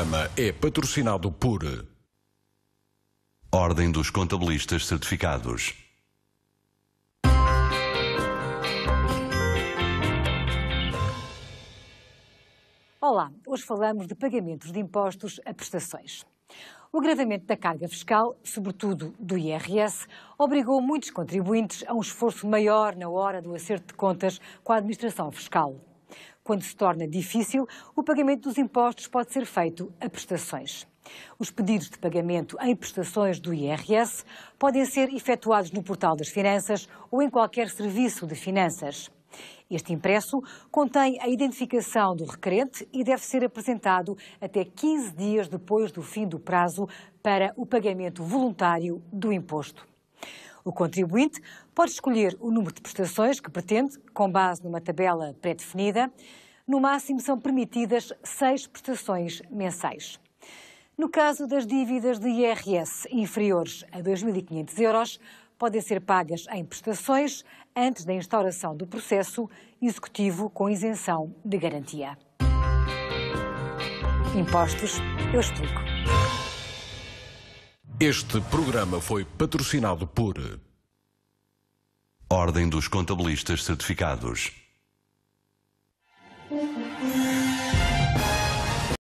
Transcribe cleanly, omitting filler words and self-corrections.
programa é patrocinado por Ordem dos Contabilistas Certificados. Olá, hoje falamos de pagamentos de impostos a prestações. O agravamento da carga fiscal, sobretudo do IRS, obrigou muitos contribuintes a um esforço maior na hora do acerto de contas com a administração fiscal. Quando se torna difícil, o pagamento dos impostos pode ser feito a prestações. Os pedidos de pagamento em prestações do IRS podem ser efetuados no Portal das Finanças ou em qualquer serviço de finanças. Este impresso contém a identificação do requerente e deve ser apresentado até 15 dias depois do fim do prazo para o pagamento voluntário do imposto. O contribuinte pode escolher o número de prestações que pretende, com base numa tabela pré-definida. No máximo são permitidas 6 prestações mensais. No caso das dívidas de IRS inferiores a 2.500 euros, podem ser pagas em prestações antes da instauração do processo executivo com isenção de garantia. Impostos, eu explico. Este programa foi patrocinado por Ordem dos Contabilistas Certificados.